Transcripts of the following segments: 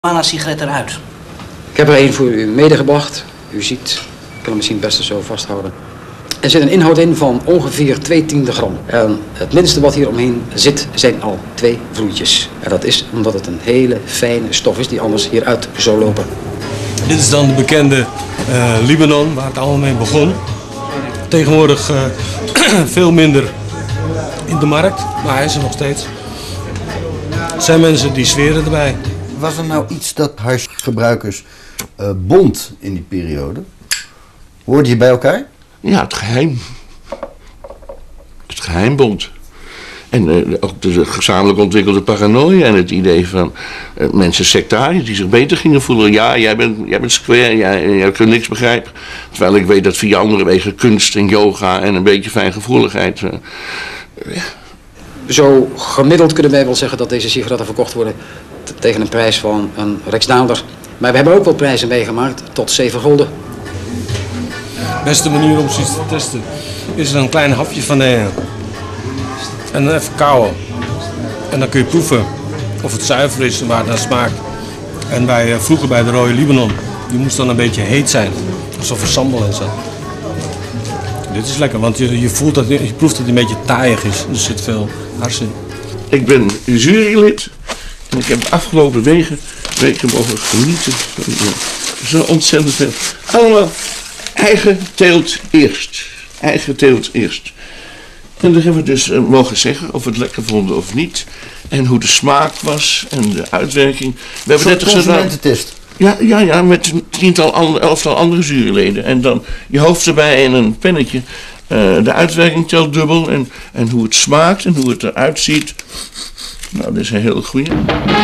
marihuana-sigaret eruit? Ik heb er een voor u medegebracht. U ziet, ik kan hem misschien best zo vasthouden. Er zit een inhoud in van ongeveer 2/10 gram. En het minste wat hier omheen zit zijn al 2 vloeitjes. En dat is omdat het een hele fijne stof is die anders hieruit zou lopen. Dit is dan de bekende Libanon, waar het allemaal mee begon. Tegenwoordig veel minder in de markt, maar hij is er nog steeds. Er zijn mensen die zweren erbij. Was er nou iets dat hashgebruikers bond in die periode? Hoorde je bij elkaar? Ja, het geheim. Het geheimbond. En ook de gezamenlijk ontwikkelde paranoia en het idee van mensen sectariërs die zich beter gingen voelen. Ja, jij bent square, jij kunt niks begrijpen. Terwijl ik weet dat via andere wegen kunst en yoga en een beetje fijngevoeligheid. Ja. Zo gemiddeld kunnen wij wel zeggen dat deze sigaretten verkocht worden tegen een prijs van een Rijksdaalder. Maar we hebben ook wel prijzen meegemaakt tot 7 gulden. De beste manier om zoiets te testen is er een klein hapje van nemen. En dan even kauwen. En dan kun je proeven of het zuiver is en waar het naar smaakt. En vroeger bij de Rode Libanon, die moest dan een beetje heet zijn. Alsof er sambal in zat. Dit is lekker, want je proeft dat het een beetje taaiig is. Er zit veel hars in. Ik ben jurylid en ik heb de afgelopen weken mogen genieten van zo ontzettend veel. Allemaal eigen teelt eerst. Eigen teelt eerst. En dan hebben we dus mogen zeggen of we het lekker vonden of niet. En hoe de smaak was en de uitwerking. We hebben net consumententest. Ja, met een 11-tal andere juryleden. En dan je hoofd erbij en een pennetje. De uitwerking telt dubbel. En hoe het smaakt en hoe het eruit ziet. Nou, dat is een hele goeie.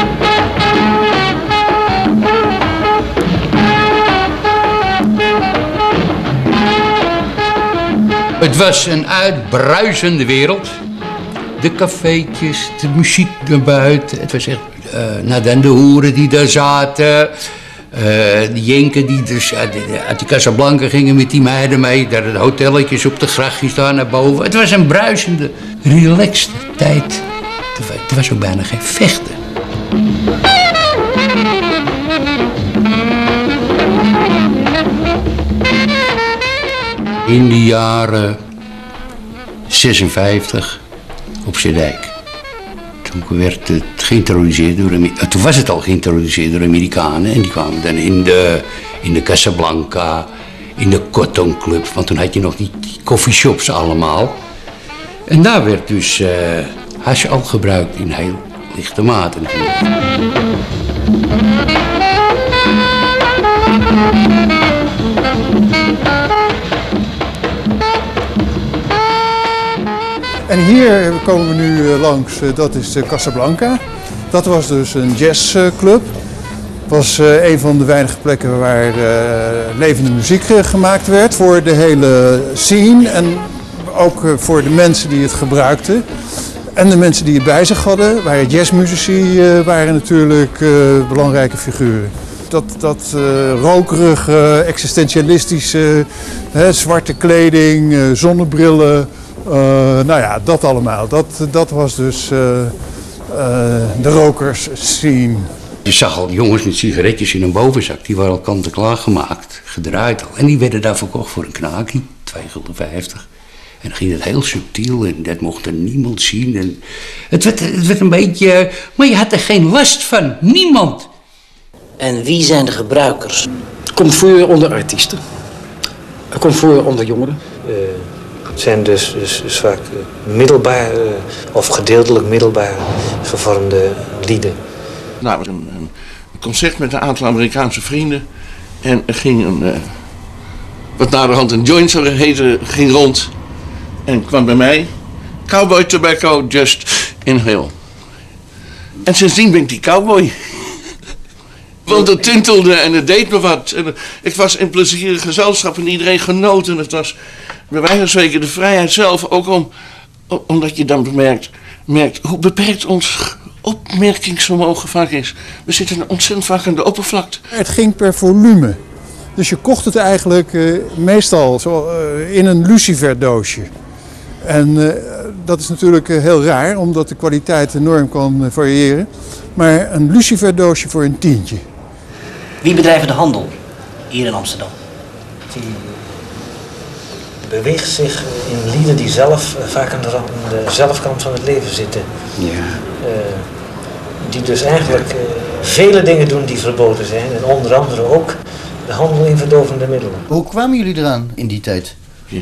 Het was een uitbruisende wereld. De cafeetjes, de muziek erbuiten. Het was echt, dan de hoeren die daar zaten. De jenken die dus uit de Casablanca gingen met die meiden mee. Daar de hotelletjes op de grachtjes daar naar boven. Het was een bruisende, relaxte tijd. Er was ook bijna geen vechten. In de jaren 56 op Zeedijk. Toen werd het geïntroduceerd toen was het al geïntroduceerd door Amerikanen. En die kwamen dan in de Casablanca, in de Cotton Club. Want toen had je nog die coffeeshops allemaal. En daar werd dus hash al gebruikt in heel lichte mate natuurlijk. En hier komen we nu langs, dat is de Casablanca. Dat was dus een jazzclub. Het was een van de weinige plekken waar levende muziek gemaakt werd voor de hele scene. En ook voor de mensen die het gebruikten. En de mensen die het bij zich hadden, waren jazzmuzici, waren natuurlijk belangrijke figuren. Dat rokerige, existentialistische, zwarte kleding, zonnebrillen. Nou ja, dat allemaal. Dat was dus de rokers scene. Je zag al jongens met sigaretjes in een bovenzak. Die waren al kant-en-klaar gemaakt, gedraaid al. En die werden daar verkocht voor een knaakie, 2,50 gulden. En dan ging het heel subtiel en dat mocht er niemand zien. En het werd een beetje... Maar je had er geen last van, niemand. En wie zijn de gebruikers? Het komt voor onder artiesten. Het komt voor onder jongeren. Het zijn dus vaak middelbaar of gedeeltelijk middelbaar gevormde lieden. Nou, een concert met een aantal Amerikaanse vrienden. En er ging wat naderhand een joint zou heten, ging rond. En kwam bij mij, cowboy tobacco, just inhale. En sindsdien ben ik die cowboy. Want het tintelde en het deed me wat. En ik was in plezierig gezelschap en iedereen genoot. En het was bij wijze van spreken de vrijheid zelf. Ook omdat je dan merkt hoe beperkt ons opmerkingsvermogen vaak is. We zitten ontzettend vaak aan de oppervlakte. Het ging per volume. Dus je kocht het eigenlijk meestal in een luciferdoosje. En dat is natuurlijk heel raar, omdat de kwaliteit enorm kan variëren. maar een luciferdoosje voor een tientje. Wie bedrijven de handel hier in Amsterdam? Die beweegt zich in lieden die zelf vaak aan de zelfkant van het leven zitten. Ja. Die dus eigenlijk vele dingen doen die verboden zijn. En onder andere ook de handel in verdovende middelen. Hoe kwamen jullie eraan in die tijd? Ja,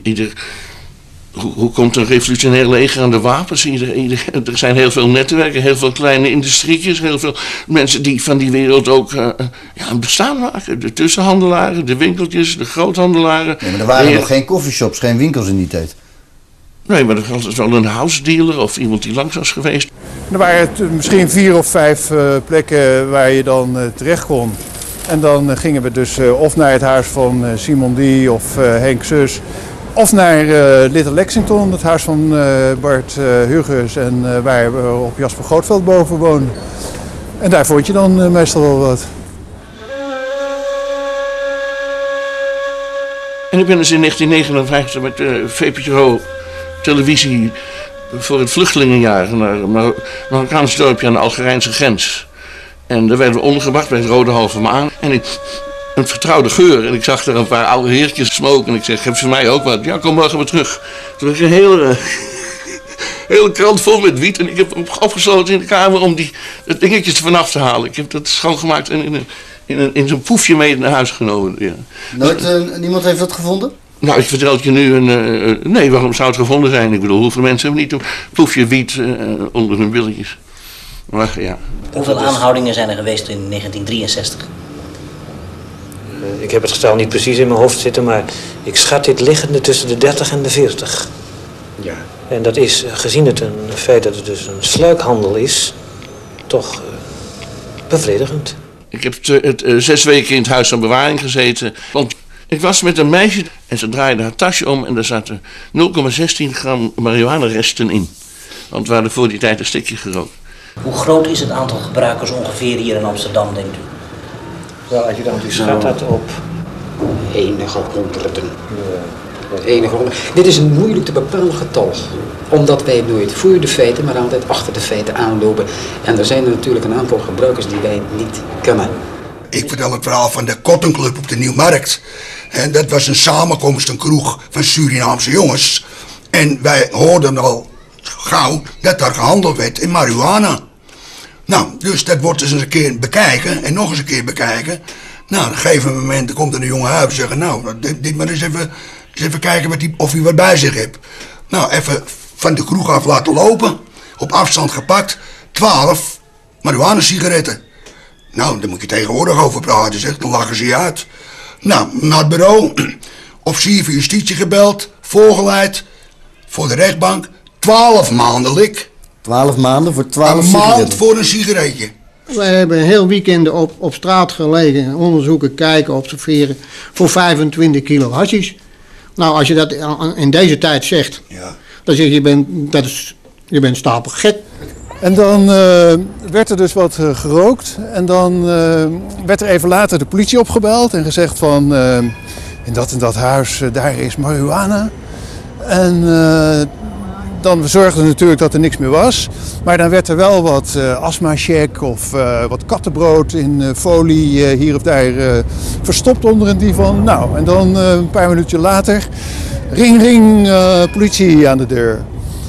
hoe komt een revolutionair leger aan de wapens? Er zijn heel veel netwerken, heel veel kleine industrietjes, heel veel mensen die van die wereld ook een bestaan maken. De tussenhandelaren, de winkeltjes, de groothandelaren. Ja, maar er waren nog geen coffeeshops, geen winkels in die tijd. Nee, maar er was altijd wel een house dealer of iemand die langs was geweest. Er waren misschien 4 of 5 plekken waar je dan terecht kon. En dan gingen we dus of naar het huis van Simon D. of Henk Zus. Of naar Little Lexington, het huis van Bart Huggers en waar we op Jasper Grootveld boven woonden. En daar vond je dan meestal wel wat. En ik ben dus in 1959 met VPRO televisie voor het vluchtelingenjaar naar een Marokkaans dorpje aan de Algerijnse grens. En daar werden we ondergebracht bij het Rode Halve Maan. En een vertrouwde geur. En ik zag er een paar oude heertjes smoken. En ik zeg, heb ze mij ook wat? Ja, kom morgen weer terug. Toen was een hele krant vol met wiet. En ik heb hem opgesloten in de kamer om die dingetjes er vanaf te halen. Ik heb dat schoongemaakt en in zo'n poefje mee naar huis genomen. Ja. Nooit, niemand heeft dat gevonden? Nou, ik vertel het je nu nee, waarom zou het gevonden zijn? Ik bedoel, hoeveel mensen hebben niet een poefje wiet onder hun billetjes? Maar ja. Hoeveel aanhoudingen zijn er geweest in 1963? Ik heb het getal niet precies in mijn hoofd zitten, maar ik schat dit liggende tussen de 30 en de 40. Ja. En dat is, gezien het feit dat het dus een sluikhandel is, toch bevredigend. Ik heb 6 weken in het huis van bewaring gezeten. Want ik was met een meisje en ze draaide haar tasje om en daar zaten 0,16 gram marihuana-resten in. Want we hadden voor die tijd een stikje gerookt. Hoe groot is het aantal gebruikers ongeveer hier in Amsterdam, denkt u? Wel, als je dan schat dat op Enige honderden. Enige honderden. Dit is een moeilijk te bepalen getal. Omdat wij nooit voor de feiten, maar altijd achter de feiten aanlopen. En er zijn er natuurlijk een aantal gebruikers die wij niet kennen. Ik vertel het verhaal van de Cotton Club op de Nieuwmarkt. En dat was een samenkomst, een kroeg van Surinaamse jongens. En wij hoorden al gauw dat daar gehandeld werd in marihuana. Nou, dus dat wordt eens een keer bekijken en nog eens een keer bekijken. Nou, op een gegeven moment komt er een jonge huis en zeggen, nou, dit maar eens even kijken of hij wat bij zich hebt. Nou, even van de kroeg af laten lopen, op afstand gepakt, 12 marihuana-sigaretten. Nou, daar moet je tegenwoordig over praten, zeg, dan lachen ze je uit. Nou, naar het bureau, officier van justitie gebeld, voorgeleid, voor de rechtbank, 12 maanden lik. 12 maanden voor 12 een sigaretten? maand voor een sigaretje. Wij hebben een heel weekend op straat gelegen, onderzoeken, kijken, observeren, voor 25 kilo hashish. Nou, als je dat in deze tijd zegt, ja, dan zeg je, je bent stapelgek. En dan werd er dus wat gerookt en dan werd er even later de politie opgebeld en gezegd van in dat huis, daar is marihuana. En dan zorgde natuurlijk dat er niks meer was. Maar dan werd er wel wat astma-check of wat kattenbrood in folie hier of daar verstopt onder een divan. Nou, en dan een paar minuutjes later, ring ring, politie aan de deur.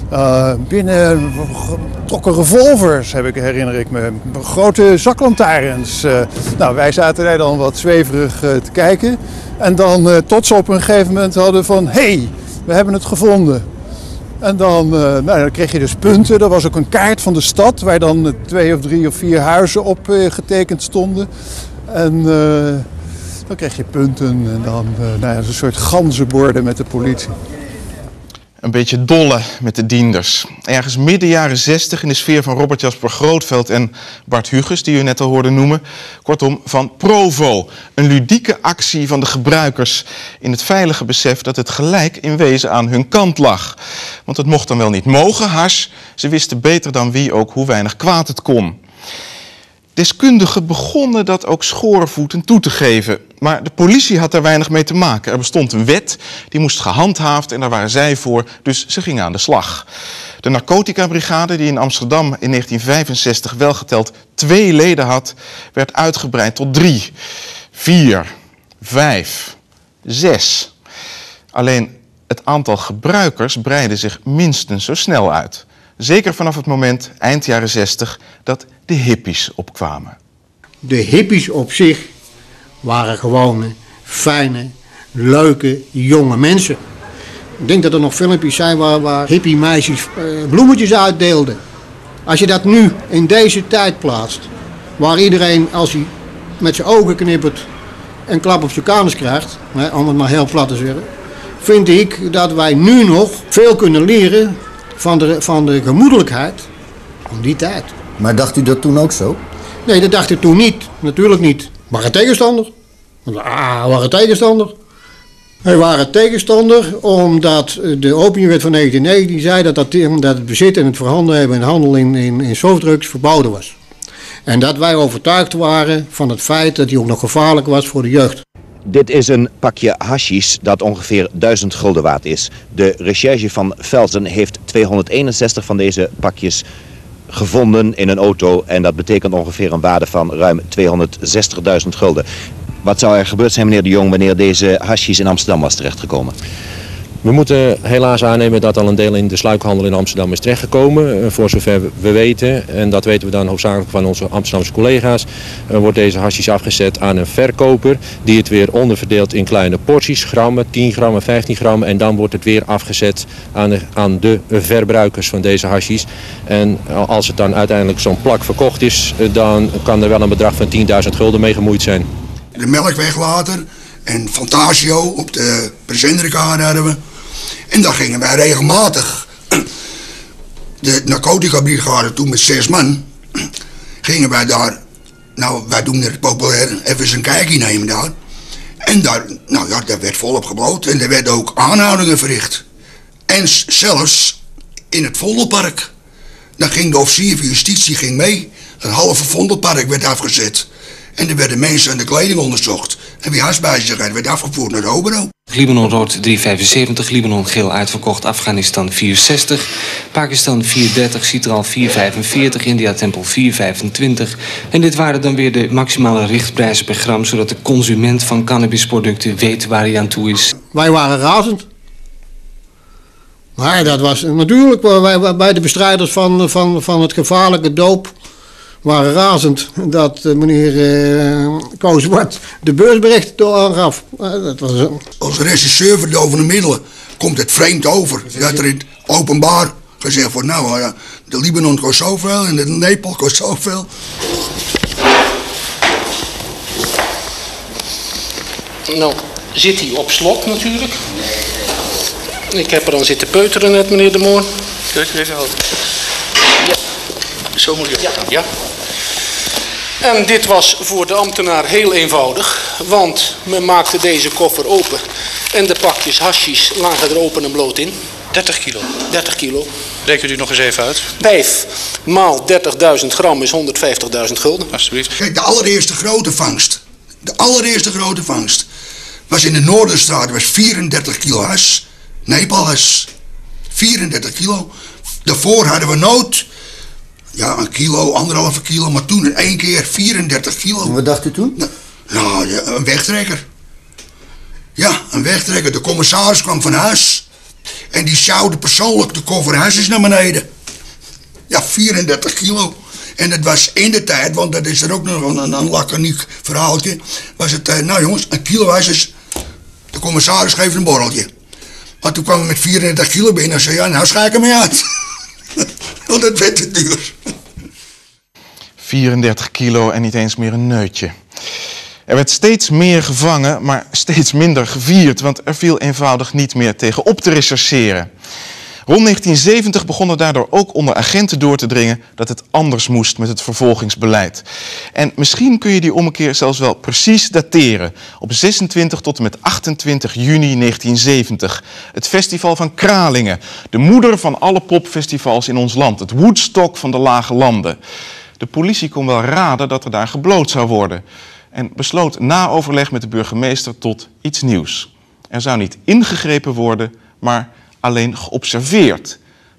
Binnen trokken revolvers, herinner ik me. Grote zaklantaarns. Nou, wij zaten daar dan wat zweverig te kijken. En dan tot ze op een gegeven moment hadden van, hé, we hebben het gevonden. En dan kreeg je dus punten. Er was ook een kaart van de stad waar dan 2 of 3 of 4 huizen op getekend stonden. En dan kreeg je punten en dan een soort ganzenborden met de politie. Een beetje dolle met de dienders. Ergens midden jaren 60 in de sfeer van Robert Jasper Grootveld en Bart Huggers, die u net al hoorde noemen. Kortom, van Provo. Een ludieke actie van de gebruikers in het veilige besef dat het gelijk in wezen aan hun kant lag. Want het mocht dan wel niet mogen, hash. Ze wisten beter dan wie ook hoe weinig kwaad het kon. Deskundigen begonnen dat ook schoorvoeten toe te geven. Maar de politie had daar weinig mee te maken. Er bestond een wet, die moest gehandhaafd en daar waren zij voor, dus ze gingen aan de slag. De narcotica-brigade, die in Amsterdam in 1965 wel geteld 2 leden had, werd uitgebreid tot 3, 4, 5, 6. Alleen het aantal gebruikers breidde zich minstens zo snel uit. Zeker vanaf het moment, eind jaren 60, dat de hippies opkwamen. De hippies op zich waren gewone, fijne, leuke, jonge mensen. Ik denk dat er nog filmpjes zijn waar hippie meisjes bloemetjes uitdeelden. Als je dat nu in deze tijd plaatst, waar iedereen als hij met zijn ogen knippert een klap op zijn kanus krijgt, om het maar heel plat te zeggen, vind ik dat wij nu nog veel kunnen leren van de gemoedelijkheid van die tijd. Maar dacht u dat toen ook zo? Nee, dat dacht ik toen niet. Natuurlijk niet. We waren tegenstander. We waren tegenstander. Wij waren tegenstander omdat de opiumwet van 1919 zei dat het bezit en het verhandelen hebben en handel in softdrugs verboden was. En dat wij overtuigd waren van het feit dat die ook nog gevaarlijk was voor de jeugd. Dit is een pakje hashish dat ongeveer 1000 gulden waard is. De recherche van Velzen heeft 261 van deze pakjes gevonden in een auto en dat betekent ongeveer een waarde van ruim 260.000 gulden. Wat zou er gebeurd zijn, meneer de Jong, wanneer deze hashish in Amsterdam was terechtgekomen? We moeten helaas aannemen dat al een deel in de sluikhandel in Amsterdam is terechtgekomen. Voor zover we weten, en dat weten we dan hoofdzakelijk van onze Amsterdamse collega's, wordt deze hashish afgezet aan een verkoper die het weer onderverdeelt in kleine porties, grammen, 10 grammen, 15 grammen. En dan wordt het weer afgezet aan de verbruikers van deze hashish. En als het dan uiteindelijk zo'n plak verkocht is, dan kan er wel een bedrag van 10.000 gulden mee gemoeid zijn. De Melkweg later en Fantasio op de Presendrikade hadden we. En daar gingen wij regelmatig. De narcotica-brigade toen met 6 man. Gingen wij daar, nou wij doen het populair, even een kijkje nemen daar. En daar, nou ja, daar werd volop gebloot en er werden ook aanhoudingen verricht. En zelfs in het Vondelpark. Dan ging de officier van justitie ging mee. Het halve Vondelpark werd afgezet. En er werden mensen aan de kleding onderzocht. En wie haast bij zich had, werd afgevoerd naar de Obero. Libanon rood 3,75, Libanon geel uitverkocht, Afghanistan 4,60, Pakistan 4,30, Citral 4,45, India Tempel 4,25. En dit waren dan weer de maximale richtprijzen per gram, zodat de consument van cannabisproducten weet waar hij aan toe is. Wij waren razend. Maar dat was natuurlijk bij de bestrijders van het gevaarlijke doop waren razend dat meneer Koos Zwart de beursberichten aangaf. Dat was als regisseur verdovende middelen komt het vreemd over. Dat er in het openbaar gezegd wordt, nou de Libanon kost zoveel en de Nepal kost zoveel. Nou, zit hij op slot natuurlijk. Ik heb er dan zitten peuteren net, meneer De Moor. Kijk even houden. Ja, zo moet je het dan, ja. En dit was voor de ambtenaar heel eenvoudig, want men maakte deze koffer open en de pakjes hashish lagen er open en bloot in. 30 kilo? 30 kilo. Rekent u nog eens even uit. 5 maal 30.000 gram is 150.000 gulden. Alsjeblieft. Kijk, de allereerste grote vangst. De allereerste grote vangst was in de Noorderstraat, was 34 kilo hash. Nepal hash. 34 kilo. Daarvoor hadden we nooit, ja, 1 kilo, 1,5 kilo, maar toen in 1 keer 34 kilo. En wat dacht u toen? Nou, ja, een wegtrekker. Ja, een wegtrekker. De commissaris kwam van huis en die sjouwde persoonlijk de koffer hashish naar beneden. Ja, 34 kilo. En het was in de tijd, want dat is er ook nog een laconiek verhaaltje, was het, nou jongens, 1 kilo hashish, de commissaris geeft een borreltje. Maar toen kwam we met 34 kilo binnen en zei, ja, nou schijk hem mee uit. Want het werd te duur. 34 kilo en niet eens meer een neutje. Er werd steeds meer gevangen, maar steeds minder gevierd, want er viel eenvoudig niet meer tegen op te rechercheren. Rond 1970 begon er daardoor ook onder agenten door te dringen dat het anders moest met het vervolgingsbeleid. En misschien kun je die ommekeer zelfs wel precies dateren. Op 26 tot en met 28 juni 1970. Het festival van Kralingen, de moeder van alle popfestivals in ons land. Het Woodstock van de Lage Landen. De politie kon wel raden dat er daar gebloot zou worden. En besloot na overleg met de burgemeester tot iets nieuws. Er zou niet ingegrepen worden, maar alleen geobserveerd.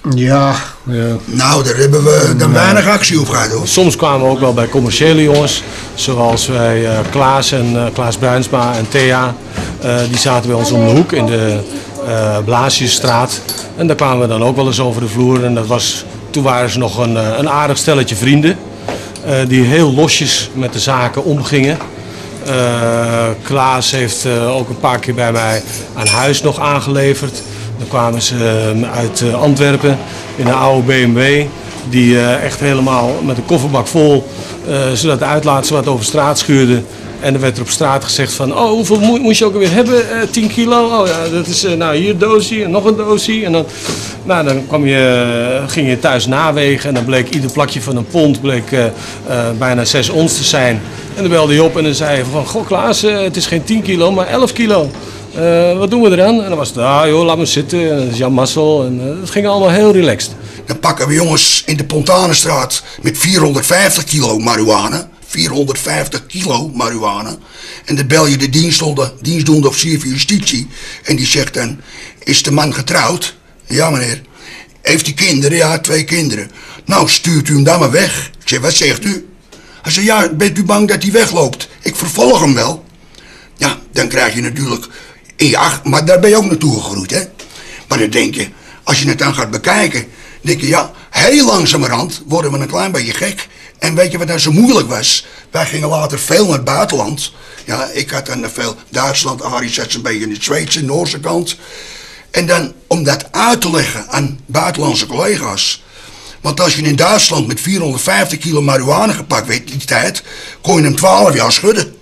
Ja. Nou, daar hebben we dan weinig actie op gehad, hoor. Soms kwamen we ook wel bij commerciële jongens, zoals wij Klaas Bruinsma en Thea. Die zaten bij ons om de hoek in de Blasiestraat. En daar kwamen we dan ook wel eens over de vloer. En toen waren ze nog een aardig stelletje vrienden. Die heel losjes met de zaken omgingen. Klaas heeft ook een paar keer bij mij aan huis nog aangeleverd. Dan kwamen ze uit Antwerpen in een oude BMW. Die echt helemaal met een kofferbak vol, zodat de uitlaatsen wat over straat schuurde. En er werd er op straat gezegd van, oh, hoeveel moest je ook alweer hebben? 10 kilo? Oh ja, dat is nou hier een doosje en nog een doosje. En dan, dan ging je thuis nawegen en dan bleek ieder plakje van een pond bijna 6 ons te zijn. En dan belde je op en dan zei je van, goh Klaas, het is geen 10 kilo, maar 11 kilo. Wat doen we eraan? En dan was het, joh, laat me zitten, dat is Jan Massel. En dat ging allemaal heel relaxed. Dan pakken we jongens in de Pontanenstraat met 450 kilo marihuana. 450 kilo marihuana. En dan bel je de dienstdoende officier van justitie. En die zegt dan, is de man getrouwd? Ja meneer. Heeft hij kinderen? Ja, 2 kinderen. Nou, stuurt u hem dan maar weg. Ik zeg, wat zegt u? Hij zei, ja, bent u bang dat hij wegloopt? Ik vervolg hem wel. Ja, dan krijg je natuurlijk in je acht, maar daar ben je ook naartoe gegroeid, hè. Maar dan denk je, als je het dan gaat bekijken, denk je, ja, heel langzamerhand worden we een klein beetje gek. En weet je wat nou zo moeilijk was? Wij gingen later veel naar het buitenland. Ja, ik had dan veel Duitsland, Arie zat een beetje in de Zweedse, Noorse kant. En dan, om dat uit te leggen aan buitenlandse collega's. Want als je in Duitsland met 450 kilo marihuana gepakt werd in die tijd, kon je hem 12 jaar schudden.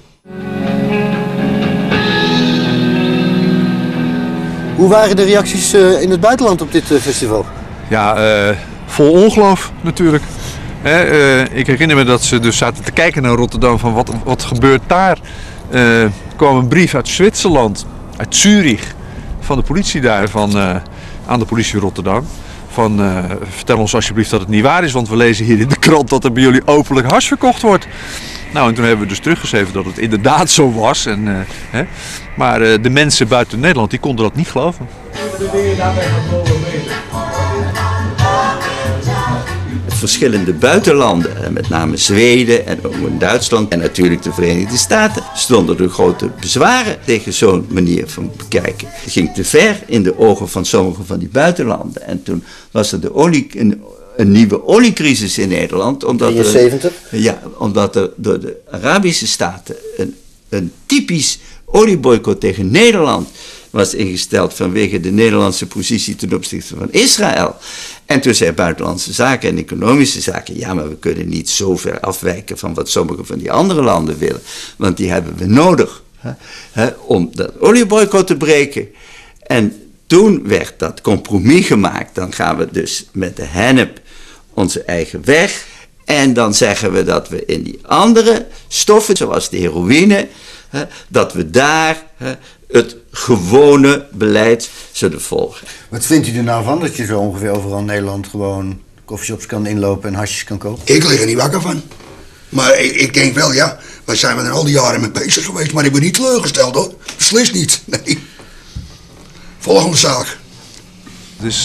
Hoe waren de reacties in het buitenland op dit festival? Ja, vol ongeloof natuurlijk. Ik herinner me dat ze dus zaten te kijken naar Rotterdam van wat gebeurt daar. Er kwam een brief uit Zwitserland, uit Zurich, van de politie daar, aan de politie Rotterdam. Van vertel ons alsjeblieft dat het niet waar is, want we lezen hier in de krant dat er bij jullie openlijk hash verkocht wordt. Nou, en toen hebben we dus teruggeschreven dat het inderdaad zo was. Maar de mensen buiten Nederland die konden dat niet geloven. Verschillende buitenlanden, met name Zweden en ook in Duitsland en natuurlijk de Verenigde Staten, stonden er grote bezwaren tegen zo'n manier van bekijken. Het ging te ver in de ogen van sommige van die buitenlanden. En toen was er een nieuwe oliecrisis in Nederland. Omdat 73? Omdat er door de Arabische staten een typisch olieboycott tegen Nederland was ingesteld vanwege de Nederlandse positie ten opzichte van Israël. En toen zei Buitenlandse Zaken en Economische Zaken, ja, maar we kunnen niet zo ver afwijken van wat sommige van die andere landen willen, want die hebben we nodig om dat olieboycott te breken. En toen werd dat compromis gemaakt, dan gaan we dus met de hennep onze eigen weg en dan zeggen we dat we in die andere stoffen, zoals de heroïne, dat we daar het gewone beleid zullen volgen. Wat vindt u er nou van dat je zo ongeveer overal in Nederland gewoon coffeeshops kan inlopen en hasjes kan kopen? Ik lig er niet wakker van. Maar ik denk wel, ja, waar zijn we er al die jaren mee bezig geweest? Maar ik ben niet teleurgesteld, hoor. Beslist niet. Nee. Volgende zaak. Het is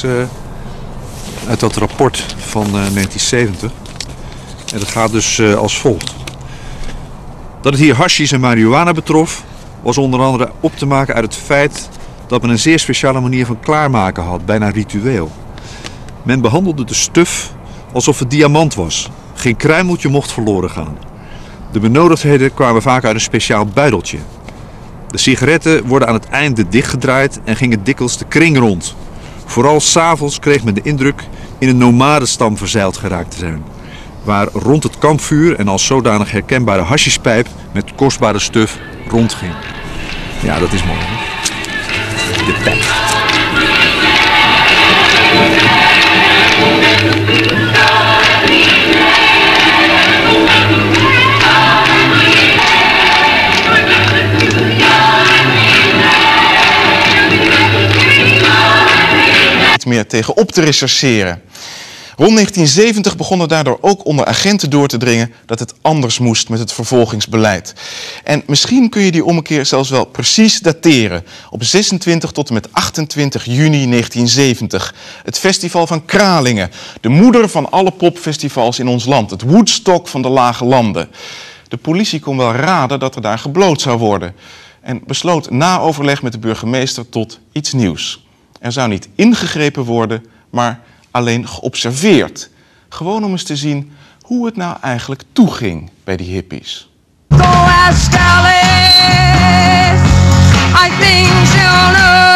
uit dat rapport van 1970. En dat gaat dus als volgt. Dat het hier hashish en marihuana betrof, was onder andere op te maken uit het feit dat men een zeer speciale manier van klaarmaken had, bijna ritueel. Men behandelde de stuf alsof het diamant was. Geen kruimeltje mocht verloren gaan. De benodigdheden kwamen vaak uit een speciaal buideltje. De sigaretten worden aan het einde dichtgedraaid en gingen dikwijls de kring rond. Vooral 's avonds kreeg men de indruk in een nomadenstam verzeild geraakt te zijn, waar rond het kampvuur en als zodanig herkenbare hashishpijp met kostbare stuf rondging. Ja, dat is mooi, hè? De pijp. Niet meer tegen op te rechercheren. Rond 1970 begon er daardoor ook onder agenten door te dringen dat het anders moest met het vervolgingsbeleid. En misschien kun je die ommekeer zelfs wel precies dateren. Op 26 tot en met 28 juni 1970. Het festival van Kralingen, de moeder van alle popfestivals in ons land. Het Woodstock van de Lage Landen. De politie kon wel raden dat er daar gebloot zou worden. En besloot na overleg met de burgemeester tot iets nieuws. Er zou niet ingegrepen worden, maar alleen geobserveerd. Gewoon om eens te zien hoe het nou eigenlijk toeging bij die hippies. Go ask Alice, I think she'll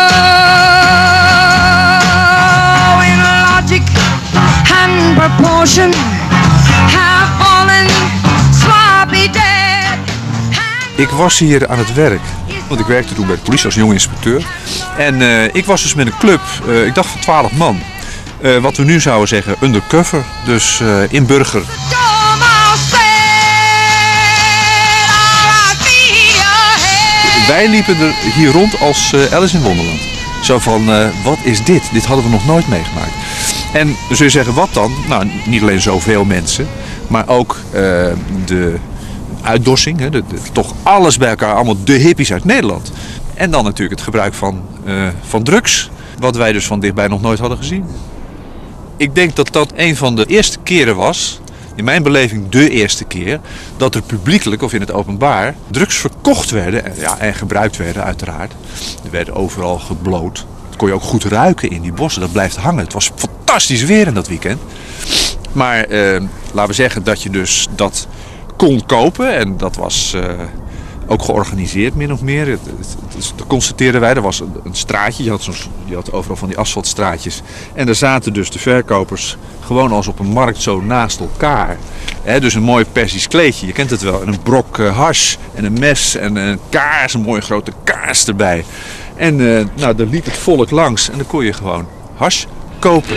know. In logic and proportion have fallen sloppy dead. Ik was hier aan het werk, want ik werkte toen bij de politie als jonge inspecteur. En ik was dus met een club, ik dacht van 12 man. Wat we nu zouden zeggen undercover, dus in burger. Wij liepen er hier rond als Alice in Wonderland. Zo van, wat is dit? Dit hadden we nog nooit meegemaakt. En dan zul je zeggen, wat dan? Nou, niet alleen zoveel mensen, maar ook de uitdossing. Hè, toch alles bij elkaar, allemaal de hippies uit Nederland. En dan natuurlijk het gebruik van drugs, wat wij dus van dichtbij nog nooit hadden gezien. Ik denk dat dat een van de eerste keren was, in mijn beleving de eerste keer, dat er publiekelijk of in het openbaar drugs verkocht werden en gebruikt werden uiteraard. Er werden overal gebloot. Dat kon je ook goed ruiken in die bossen, dat blijft hangen. Het was fantastisch weer in dat weekend. Maar laten we zeggen dat je dus dat kon kopen en dat was ook georganiseerd min of meer. Dat constateerden wij. Er was een straatje, je had overal van die asfaltstraatjes. En daar zaten dus de verkopers gewoon als op een markt zo naast elkaar. Dus een mooi Persisch kleedje, je kent het wel. En een brok hash en een mes en een kaars, een mooie grote kaars erbij. En nou, daar liep het volk langs en dan kon je gewoon hash kopen.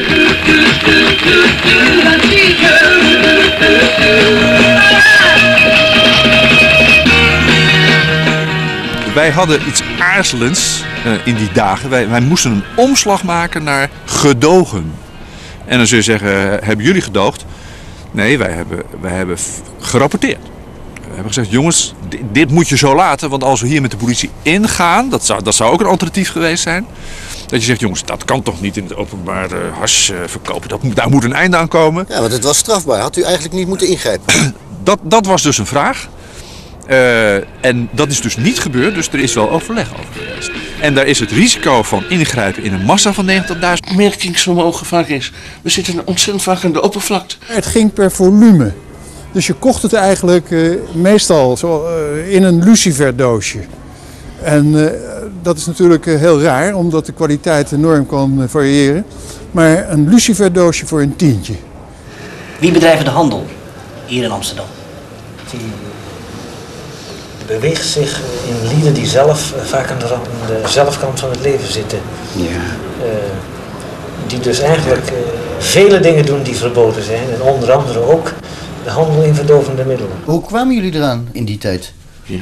Wij hadden iets aarzelends in die dagen. Wij moesten een omslag maken naar gedogen. En dan zul je zeggen, hebben jullie gedoogd? Nee, wij hebben gerapporteerd. We hebben gezegd, jongens, dit moet je zo laten. Want als we hier met de politie ingaan, dat zou ook een alternatief geweest zijn. Dat je zegt, jongens, dat kan toch niet in het openbaar hash verkopen. Daar moet een einde aan komen. Ja, want het was strafbaar. Had u eigenlijk niet moeten ingrijpen? Dat was dus een vraag. En dat is dus niet gebeurd, dus er is wel overleg over geweest. En daar is het risico van ingrijpen in een massa van 90.000. Merkingsvermogen vaak is, we zitten ontzettend vaak aan de oppervlakte. Het ging per volume. Dus je kocht het eigenlijk meestal in een luciferdoosje. En dat is natuurlijk heel raar, omdat de kwaliteit enorm kan variëren. Maar een luciferdoosje voor een tientje. Wie bedrijven de handel hier in Amsterdam? Die beweegt zich in lieden die zelf vaak aan de zelfkant van het leven zitten. Ja. Die dus eigenlijk vele dingen doen die verboden zijn. En onder andere ook de handel in verdovende middelen. Hoe kwamen jullie eraan in die tijd? Ja,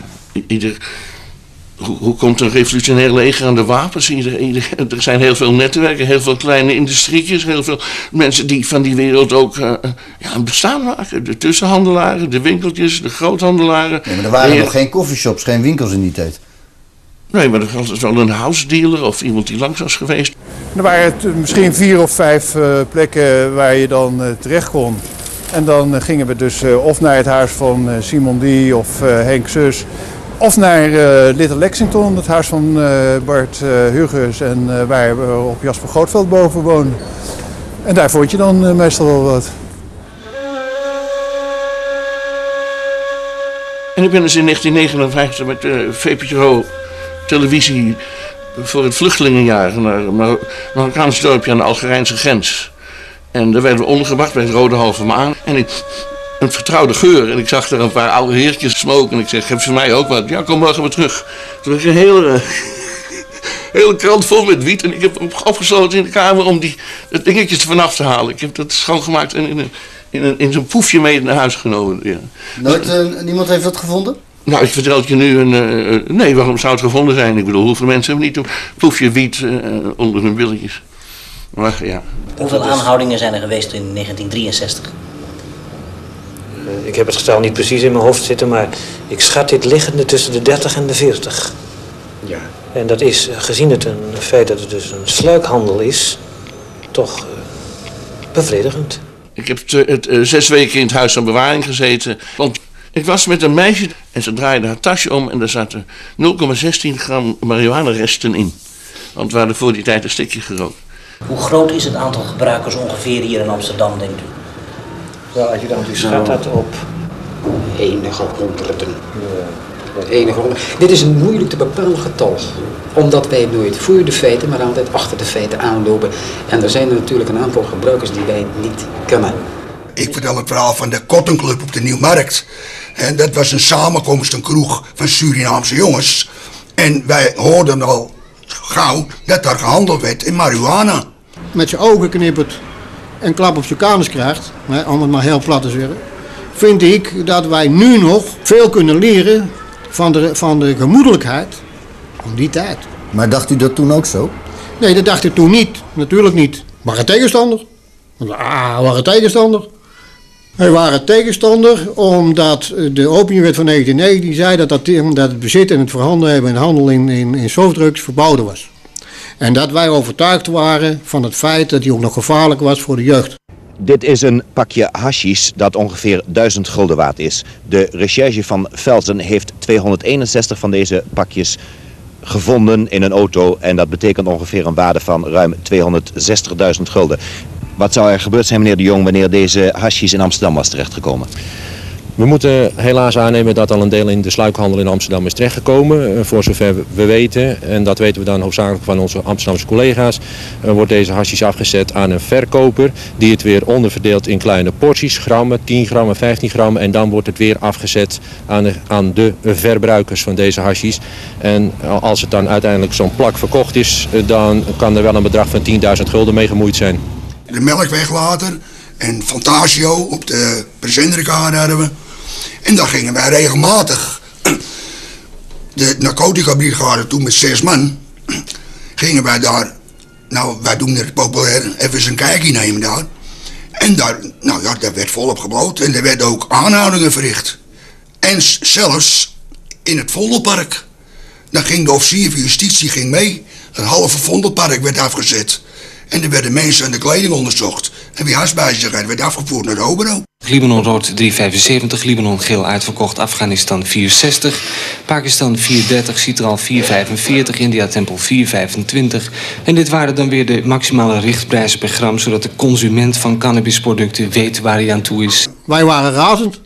hoe komt een revolutionair leger aan de wapens? Er zijn heel veel netwerken, heel veel kleine industrietjes, heel veel mensen die van die wereld ook een bestaan maken. De tussenhandelaren, de winkeltjes, de groothandelaren. Nee, maar er waren nog geen coffeeshops, geen winkels in die tijd. Nee, maar er was wel een house dealer of iemand die langs was geweest. Er waren misschien 4 of 5 plekken waar je dan terecht kon. En dan gingen we dus of naar het huis van Simon D. of Henk Zus. Of naar Little Lexington, het huis van Bart Hugus en waar we op Jasper Grootveld boven woonden. En daar vond je dan meestal wel wat. En ik ben dus in 1959 met VPRO televisie voor het vluchtelingenjaar naar een Marokkaans dorpje aan de Algerijnse grens. En daar werden we ondergebracht bij het Rode Halve Maan. En een vertrouwde geur. En ik zag er een paar oude heertjes smoken. En ik zeg, geef ze mij ook wat. Ja, kom morgen weer terug. Toen was ik een hele krant vol met wiet. En ik heb hem opgesloten in de kamer om het dingetjes er vanaf te halen. Ik heb dat schoongemaakt en in zo'n poefje mee naar huis genomen. Ja. Niemand heeft dat gevonden? Nou, ik vertel het je nu. Nee, waarom zou het gevonden zijn? Ik bedoel, hoeveel mensen hebben niet een poefje wiet onder hun billetjes? Ja. Hoeveel aanhoudingen zijn er geweest in 1963? Ik heb het getal niet precies in mijn hoofd zitten, maar ik schat dit liggende tussen de 30 en de 40. Ja. En dat is, gezien het een feit dat het dus een sluikhandel is, toch bevredigend. Ik heb 6 weken in het huis van bewaring gezeten. Want ik was met een meisje en ze draaide haar tasje om en daar zaten 0,16 gram marihuana-resten in. Want we hadden voor die tijd een stikje gerookt. Hoe groot is het aantal gebruikers ongeveer hier in Amsterdam, denkt u? Wel, als je dan schat dat op enige honderden. Dit is een moeilijk te bepalen getal. Omdat wij nooit voor de feiten, maar altijd achter de feiten aanlopen. En er zijn er natuurlijk een aantal gebruikers die wij niet kennen. Ik vertel het verhaal van de Cotton Club op de Nieuwmarkt. En dat was een samenkomst, een kroeg van Surinaamse jongens. En wij hoorden al gauw dat daar gehandeld werd in marihuana. Met zijn ogen knippert en klap op zijn kanus krijgt, om het maar heel plat te zeggen, vind ik dat wij nu nog veel kunnen leren van de gemoedelijkheid van die tijd. Maar dacht u dat toen ook zo? Nee, dat dacht ik toen niet. Natuurlijk niet. We waren tegenstander. We waren tegenstander. Wij waren tegenstander omdat de opiumwet van 1990 zei dat het bezit en het verhandelen hebben en handel in softdrugs verboden was. En dat wij overtuigd waren van het feit dat die ook nog gevaarlijk was voor de jeugd. Dit is een pakje hashish dat ongeveer 1000 gulden waard is. De recherche van Velzen heeft 261 van deze pakjes gevonden in een auto en dat betekent ongeveer een waarde van ruim 260.000 gulden. Wat zou er gebeurd zijn, meneer de Jong, wanneer deze hashish in Amsterdam was terechtgekomen? We moeten helaas aannemen dat al een deel in de sluikhandel in Amsterdam is terechtgekomen. Voor zover we weten, en dat weten we dan hoofdzakelijk van onze Amsterdamse collega's, wordt deze hashish afgezet aan een verkoper die het weer onderverdeelt in kleine porties, grammen, 10 gram, 15 gram. En dan wordt het weer afgezet aan de verbruikers van deze hashish. En als het dan uiteindelijk zo'n plak verkocht is, dan kan er wel een bedrag van 10.000 gulden mee gemoeid zijn. De Melkweg later en Fantasio op de Presendrikade hadden we. En daar gingen wij regelmatig, de narcotica-brigade toen met 6 man, gingen wij daar, nou wij doen het populair, even eens een kijkje nemen daar. En daar, nou ja, daar werd volop gebloot en er werden ook aanhoudingen verricht. En zelfs in het Vondelpark, dan ging de officier van justitie mee, het halve Vondelpark werd afgezet. En er werden mensen aan de kleding onderzocht. En wie haast bij zich had, werd afgevoerd naar de Obero. Libanon rood 3,75, Libanon geel uitverkocht, Afghanistan 4,60, Pakistan 4,30, Citral 4,45, India Tempel 4,25. En dit waren dan weer de maximale richtprijzen per gram, zodat de consument van cannabisproducten weet waar hij aan toe is. Wij waren razend.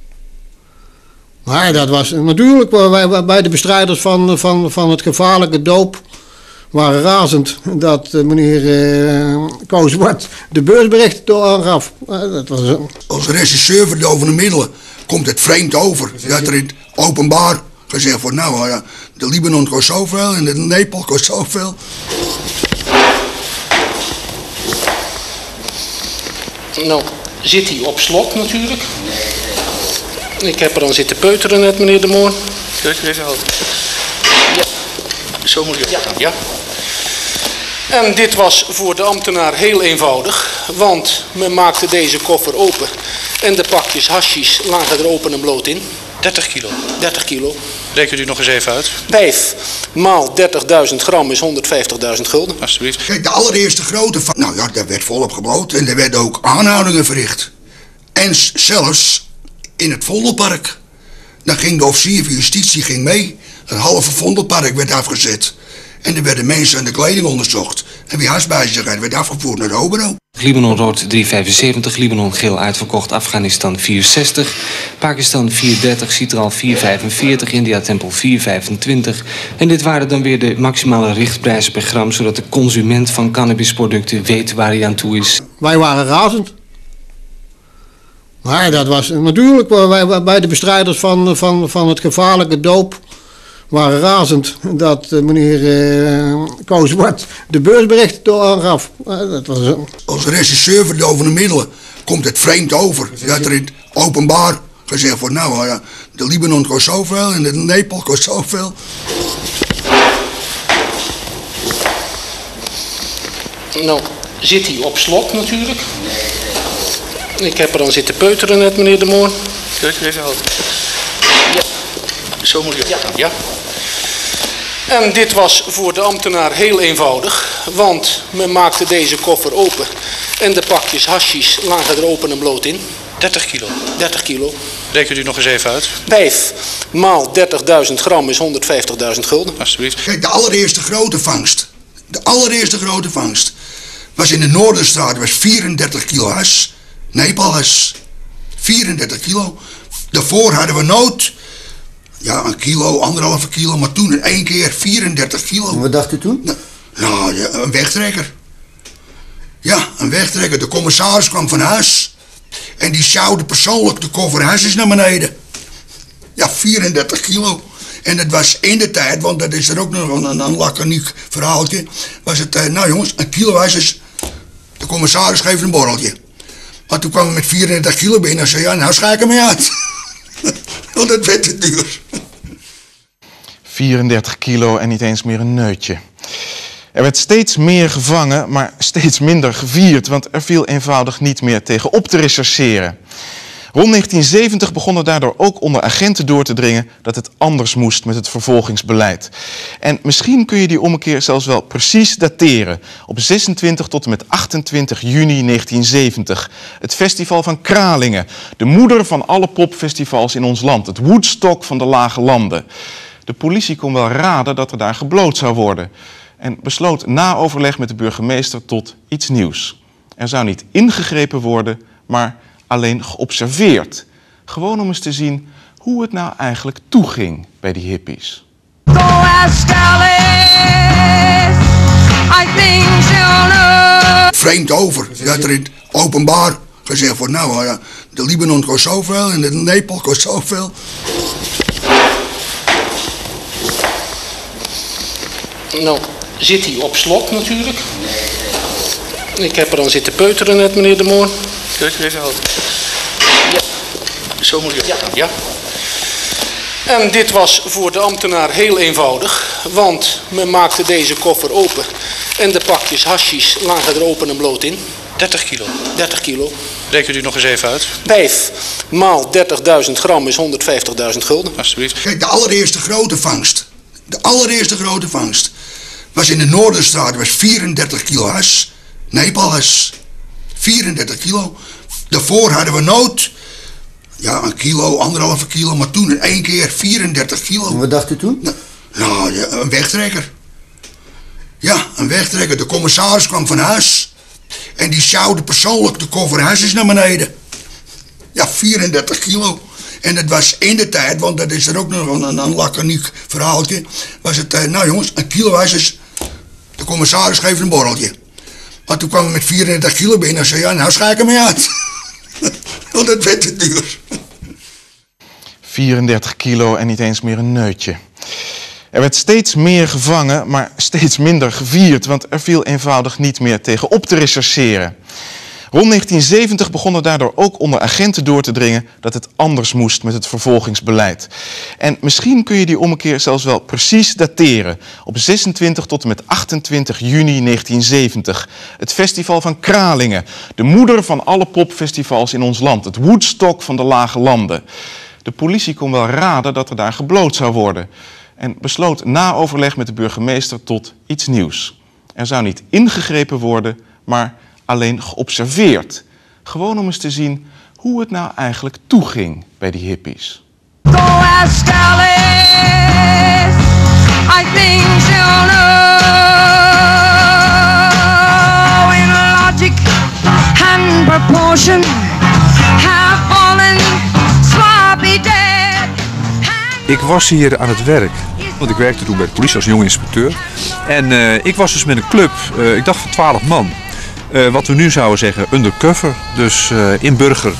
Maar dat was natuurlijk bij de bestrijders van het gevaarlijke doop waren razend dat meneer Koos Zwart de beursberichten door aangaf. Dat was als regisseur verdovende middelen komt het vreemd over dat er in het openbaar gezegd wordt, nou ja, de Libanon kost zoveel en de Nepal kost zoveel. Nou, zit hij op slot natuurlijk. Ik heb er dan zitten peuteren net, meneer De Moor. Kun je even helpen? Ja, zo moet je het gaan, ja. En dit was voor de ambtenaar heel eenvoudig, want men maakte deze koffer open en de pakjes hashish lagen er open en bloot in. 30 kilo. 30 kilo. Rekent u nog eens even uit. 5 maal 30.000 gram is 150.000 gulden. Alsjeblieft. Kijk, de allereerste grote van, nou ja, daar werd volop gebloot en er werden ook aanhoudingen verricht. En zelfs in het Vondelpark, dan ging de officier van justitie mee, het halve Vondelpark werd afgezet. En er werden mensen aan de kleding onderzocht. En wie haast bij zich had, werd afgevoerd naar de Obero. Libanon rood 3,75, Libanon geel uitverkocht, Afghanistan 4,60, Pakistan 4,30, Citral 4,45, India Tempel 4,25. En dit waren dan weer de maximale richtprijzen per gram, zodat de consument van cannabisproducten weet waar hij aan toe is. Wij waren razend. Maar dat was natuurlijk bij de bestrijders van het gevaarlijke doop waren razend dat meneer Koos Zwart de beursberichten door aangaf. Dat was als regisseur verdovende middelen komt het vreemd over dat er in het openbaar gezegd wordt, nou ja, de Libanon kost zoveel en de Nepal kost zoveel. Nou, zit hij op slot natuurlijk. Ik heb er dan zitten peuteren net, meneer De Moor. Kijk, even houden. Ja, zo moet je ook gaan, ja. En dit was voor de ambtenaar heel eenvoudig, want men maakte deze koffer open en de pakjes hashish lagen er open en bloot in. 30 kilo. 30 kilo. Rekent u nog eens even uit. 5 maal 30.000 gram is 150.000 gulden. Alsjeblieft. Kijk, de allereerste grote vangst. De allereerste grote vangst was in de Noorderstraat. Was 34 kilo hash. Nepalhash. 34 kilo. Daarvoor hadden we nood. Ja, een kilo, 1,5 kilo. Maar toen in één keer 34 kilo. En wat dacht u toen? Nou, ja, een wegtrekker. Ja, een wegtrekker. De commissaris kwam van huis. En die sjouwde persoonlijk de koffer hashish naar beneden. Ja, 34 kilo. En het was in de tijd, want dat is er ook nog een laconiek verhaaltje. Was het, nou jongens, een kilo hashish. De commissaris geeft een borreltje. Maar toen kwam hij met 34 kilo binnen en zei, ja, nou schijk hem uit. Want dat werd te duur. 34 kilo en niet eens meer een neutje. Er werd steeds meer gevangen, maar steeds minder gevierd, want er viel eenvoudig niet meer tegen op te rechercheren. Rond 1970 begon er daardoor ook onder agenten door te dringen dat het anders moest met het vervolgingsbeleid. En misschien kun je die ommekeer zelfs wel precies dateren. Op 26 tot en met 28 juni 1970. Het festival van Kralingen, de moeder van alle popfestivals in ons land. Het Woodstock van de lage landen. De politie kon wel raden dat er daar gebloot zou worden. En besloot na overleg met de burgemeester tot iets nieuws. Er zou niet ingegrepen worden, maar alleen geobserveerd. Gewoon om eens te zien hoe het nou eigenlijk toeging bij die hippies. Go ask Alice, I think she'll know. Vreemd over, dat er in het openbaar gezegd wordt, nou, de Libanon kost zoveel en de Nepal kost zoveel. Nou, zit hij op slot natuurlijk. Ik heb er dan zitten peuteren net, meneer De Moor. Kijk, even houden. Ja, zo moet je ook gaan, ja. En dit was voor de ambtenaar heel eenvoudig, want men maakte deze koffer open en de pakjes hashish lagen er open en bloot in. 30 kilo. 30 kilo. Rekent u nog eens even uit. 5 maal 30.000 gram is 150.000 gulden. Alsjeblieft. Kijk, de allereerste grote vangst. De allereerste grote vangst was in de Noorderstraat. Was 34 kilo hash. Nepalhash. 34 kilo. Daarvoor hadden we nood. Ja, een kilo, 1,5 kilo. Maar toen in één keer 34 kilo. En wat dacht u toen? Nou, ja, een wegtrekker. Ja, een wegtrekker. De commissaris kwam van huis. En die sjouwde persoonlijk de koffer hashish naar beneden. Ja, 34 kilo. En het was in de tijd, want dat is er ook nog een laconiek verhaaltje. Was het, nou jongens, een kilo hashish. De commissaris geeft een borreltje. Maar toen kwam hij met 34 kilo binnen en zei, ja, nou schijk hem uit. Want dat werd te duur. 34 kilo en niet eens meer een neutje. Er werd steeds meer gevangen, maar steeds minder gevierd, want er viel eenvoudig niet meer tegen op te rechercheren. Rond 1970 begon er daardoor ook onder agenten door te dringen dat het anders moest met het vervolgingsbeleid. En misschien kun je die ommekeer zelfs wel precies dateren. Op 26 tot en met 28 juni 1970. Het festival van Kralingen, de moeder van alle popfestivals in ons land. Het Woodstock van de lage landen. De politie kon wel raden dat er daar gebloot zou worden. En besloot na overleg met de burgemeester tot iets nieuws. Er zou niet ingegrepen worden, maar alleen geobserveerd. Gewoon om eens te zien hoe het nou eigenlijk toeging bij die hippies. Go ask Alice, I think she'll know. In logic and proportion have fallen sloppy dead. Ik was hier aan het werk, want ik werkte toen bij de politie als jong inspecteur. En ik was dus met een club, ik dacht van 12 man. Wat we nu zouden zeggen undercover, dus in burger.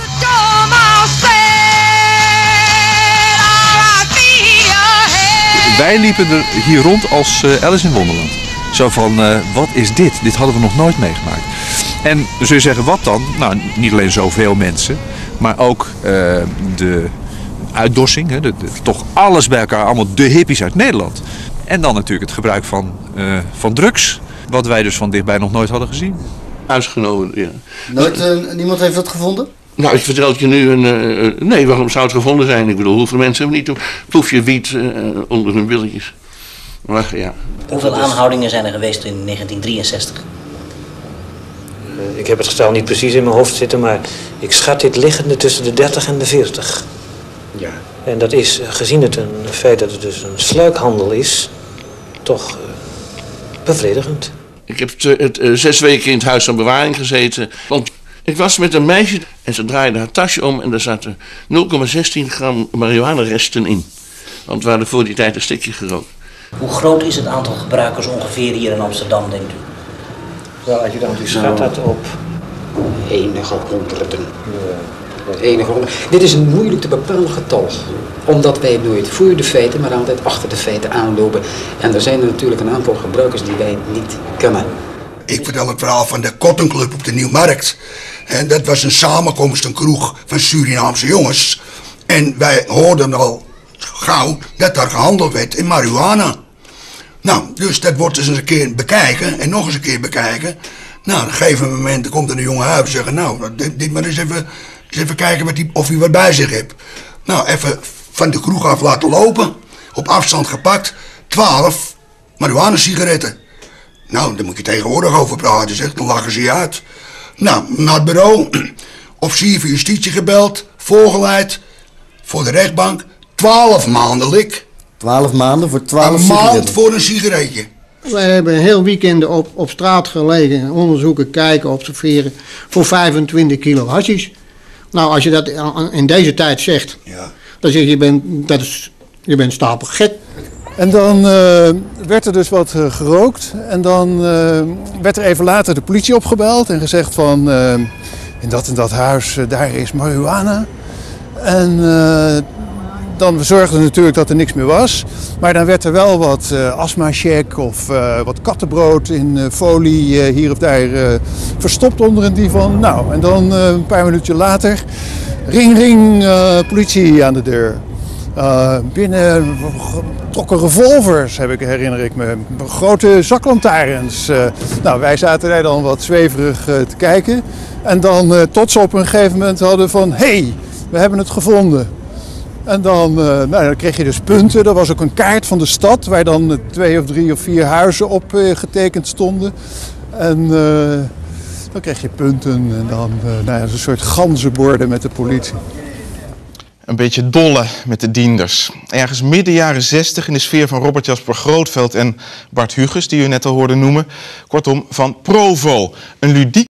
Wij liepen er hier rond als Alice in Wonderland. Zo van, wat is dit? Dit hadden we nog nooit meegemaakt. En dan zul je zeggen, wat dan? Nou, niet alleen zoveel mensen, maar ook de uitdossing. Hè, toch alles bij elkaar, allemaal de hippies uit Nederland. En dan natuurlijk het gebruik van drugs, wat wij dus van dichtbij nog nooit hadden gezien. uitgenomen. Ja. Nooit, niemand heeft dat gevonden? Nou, ik vertel het je nu nee, waarom zou het gevonden zijn? Ik bedoel, hoeveel mensen hebben niet een ploefje wiet onder hun billetjes? Maar ja. Hoeveel aanhoudingen zijn er geweest in 1963? Ik heb het getal niet precies in mijn hoofd zitten, maar ik schat dit liggende tussen de 30 en de 40. Ja. En dat is, gezien het feit dat het dus een sluikhandel is, toch bevredigend. Ik heb 6 weken in het huis van bewaring gezeten. Want ik was met een meisje en ze draaide haar tasje om en daar zaten 0,16 gram marihuana-resten in. Want we hadden voor die tijd een stukje gerookt. Hoe groot is het aantal gebruikers ongeveer hier in Amsterdam, denkt u? Wel, als je dan schat dat op enige honderden. Enige honderden. Dit is een moeilijk te bepalen getal. Omdat wij nooit voor de feiten, maar altijd achter de feiten aanlopen. En er zijn er natuurlijk een aantal gebruikers die wij niet kennen. Ik vertel het verhaal van de Cotton Club op de Nieuwmarkt. En dat was een samenkomst, een kroeg van Surinaamse jongens. En wij hoorden al gauw dat daar gehandeld werd in marihuana. Nou, dus dat wordt eens een keer bekijken en nog eens een keer bekijken. Nou, op een gegeven moment komt er een jonge huis en zeggen, nou, dit maar eens even kijken of hij wat bij zich hebt. Nou, even van de kroeg af laten lopen, op afstand gepakt, 12 marihuana-sigaretten. Nou, daar moet je tegenwoordig over praten, zeg, dan lachen ze je uit. Nou, naar het bureau, officier van justitie gebeld, voorgeleid, voor de rechtbank, 12 maanden lik. 12 maanden voor 12 sigaretten? Een maand voor een sigaretje. Wij hebben heel weekenden op straat gelegen, onderzoeken, kijken, observeren, voor 25 kilo hashish. Nou, als je dat in deze tijd zegt, dan zeg je, je bent stapelgek. En dan werd er dus wat gerookt en dan werd er even later de politie opgebeld en gezegd van in dat en dat huis, daar is marihuana. En dan zorgden we natuurlijk dat er niks meer was. Maar dan werd er wel wat astma-check of wat kattenbrood in folie hier of daar verstopt onder een divan. Nou, en dan een paar minuutjes later, ring ring, politie aan de deur. Binnen trokken revolvers, herinner ik me. Grote zaklantaarns. Nou, wij zaten daar dan wat zweverig te kijken. En dan tot ze op een gegeven moment hadden van, hé, we hebben het gevonden. En dan, dan kreeg je dus punten. Er was ook een kaart van de stad waar dan 2 of 3 of 4 huizen op getekend stonden. En dan kreeg je punten en dan een soort ganzenborden met de politie. Een beetje dolle met de dienders. Ergens midden jaren 60 in de sfeer van Robert Jasper Grootveld en Bart Huges, die u net al hoorde noemen. Kortom, van Provo. Een ludiek